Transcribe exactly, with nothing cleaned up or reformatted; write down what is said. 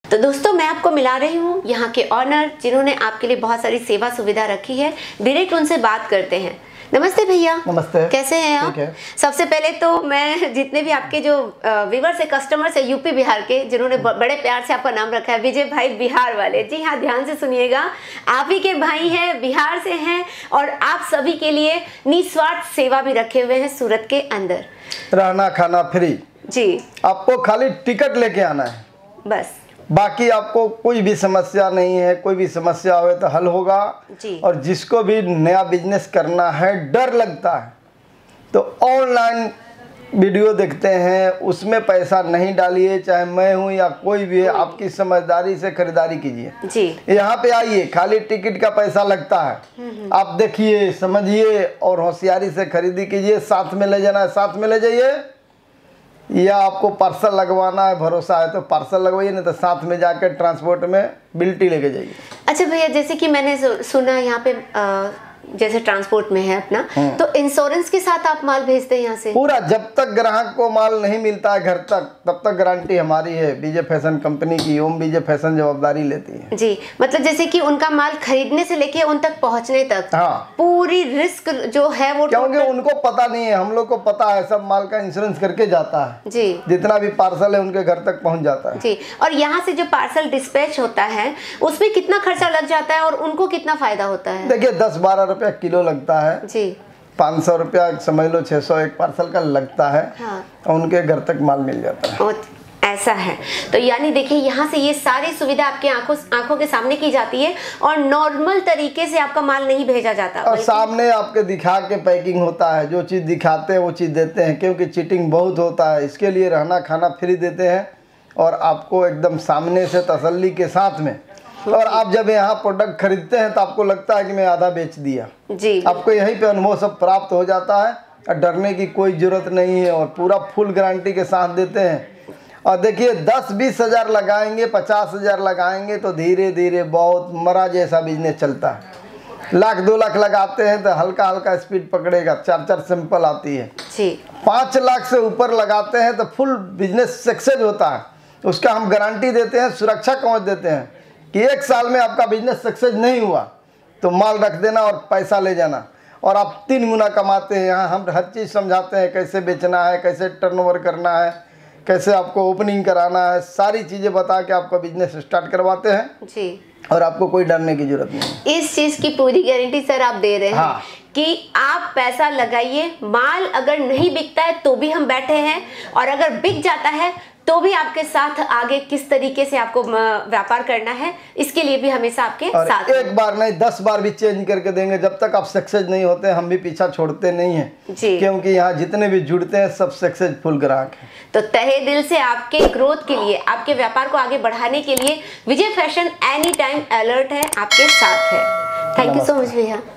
तो दोस्तों मैं आपको मिला रही हूँ यहाँ के ऑनर, जिन्होंने आपके लिए बहुत सारी सेवा सुविधा रखी है। डायरेक्ट उनसे बात करते हैं। नमस्ते भैया। नमस्ते। कैसे हैं आप? है। सबसे पहले तो मैं जितने भी आपके जो व्यूअर्स है, कस्टमर्स है यूपी बिहार के, जिन्होंने बड़े प्यार से आपका नाम रखा है विजय भाई बिहार वाले। जी हाँ, ध्यान से सुनिएगा, आप ही के भाई हैं, बिहार से हैं और आप सभी के लिए निस्वार्थ सेवा भी रखे हुए हैं सूरत के अंदर। रहना खाना फ्री जी, आपको खाली टिकट लेके आना है बस। बाकी आपको कोई भी समस्या नहीं है। कोई भी समस्या हो तो हल होगा जी। और जिसको भी नया बिजनेस करना है, डर लगता है, तो ऑनलाइन वीडियो देखते हैं, उसमें पैसा नहीं डालिए। चाहे मैं हूं या कोई भी है, आपकी समझदारी से खरीदारी कीजिए। जी। यहाँ पे आइए, खाली टिकट का पैसा लगता है। आप देखिए, समझिए और होशियारी से खरीदी कीजिए। साथ में ले जाना है साथ में ले जाइए, या आपको पार्सल लगवाना है, भरोसा है तो पार्सल लगवाइए, नहीं तो साथ में जाकर ट्रांसपोर्ट में बिल्टी लेके जाइए। अच्छा भैया, जैसे कि मैंने सुना यहाँ पे आ, जैसे ट्रांसपोर्ट में है अपना, तो इंश्योरेंस के साथ आप माल भेजते हैं यहाँ से? पूरा, जब तक ग्राहक को माल नहीं मिलता है घर तक, तब तक गारंटी हमारी है। विजय फैशन कंपनी की ओम विजय फैशन जवाबदारी लेती है। जी, मतलब जैसे कि उनका माल खरीदने से लेके उन तक पहुँचने तक, हाँ, पूरी रिस्क जो है वो, क्योंकि उनको पता नहीं है, हम लोग को पता है, सब माल का इंश्योरेंस करके जाता है। जी, जितना भी पार्सल है उनके घर तक पहुँच जाता है। जी। और यहाँ से जो पार्सल डिस्पैच होता है उसमें कितना खर्चा लग जाता है और उनको कितना फायदा होता है? देखिए, दस बारह रुपया किलो लगता है जी। पाँच सौ रुपया समझ लो, छः सौ एक पार्सल का लगता है। हाँ। और उनके घर तक माल मिल जाता है। और ऐसा है, तो यानी देखिए यहाँ से ये सारी सुविधा आपके आंखों आंखों के सामने की जाती है और नॉर्मल तरीके से आपका माल नहीं भेजा जाता, और सामने आपके दिखा के पैकिंग होता है। जो चीज़ दिखाते हैं वो चीज़ देते हैं, क्योंकि चीटिंग बहुत होता है। इसके लिए रहना खाना फ्री देते हैं और आपको एकदम सामने से तसल्ली के साथ में। और आप जब यहाँ प्रोडक्ट खरीदते हैं तो आपको लगता है कि मैं आधा बेच दिया। जी, आपको यहीं पे अनुभव सब प्राप्त हो जाता है और डरने की कोई ज़रूरत नहीं है और पूरा फुल गारंटी के साथ देते हैं। और देखिए, दस बीस हज़ार लगाएंगे, पचास हज़ार लगाएंगे तो धीरे धीरे बहुत मरा जैसा बिजनेस चलता है। लाख दो लाख लगाते हैं तो हल्का हल्का स्पीड पकड़ेगा, चार चार सैंपल आती है। जी। पाँच लाख से ऊपर लगाते हैं तो फुल बिजनेस सक्सेस होता है। उसका हम गारंटी देते हैं, सुरक्षा कवच देते हैं कि एक साल में आपका बिजनेस सक्सेस नहीं हुआ तो माल रख देना और पैसा ले जाना, और आप तीन गुना कमाते हैं। यहाँ हम हर चीज़ समझाते हैं, कैसे बेचना है, कैसे टर्नओवर करना है, कैसे आपको ओपनिंग कराना है, सारी चीज़ें बता के आपका बिजनेस स्टार्ट करवाते हैं। जी। और आपको कोई डरने की जरूरत नहीं। इस चीज़ की पूरी गारंटी सर आप दे रहे हैं। हाँ। कि आप पैसा लगाइए, माल अगर नहीं बिकता है तो भी हम बैठे हैं, और अगर बिक जाता है तो भी आपके साथ आगे किस तरीके से आपको व्यापार करना है, इसके लिए भी हमेशा आपके साथ। एक बार नहीं, दस बार भी चेंज करके देंगे। जब तक आप सक्सेस नहीं होते हम भी पीछा छोड़ते नहीं हैं। जी। क्योंकि यहाँ जितने भी जुड़ते हैं सब सक्सेसफुल ग्राहक हैं। तो तहे दिल से आपके ग्रोथ के लिए, आपके व्यापार को आगे बढ़ाने के लिए Vijay fashion any time alert है, आपके साथ है। थैंक यू सो मच भैया।